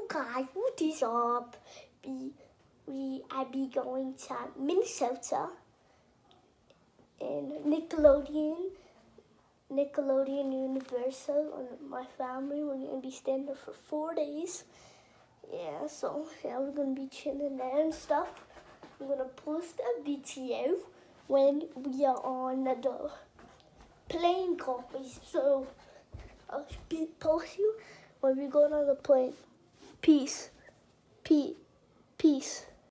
guys, what is up? I be going to Minnesota and Nickelodeon Universal, and my family. We're gonna be staying there for 4 days. Yeah, so yeah, we're gonna be chilling there and stuff. I'm gonna post a video when we are on the plane copies. So I'll post you when we go on the plane. Peace.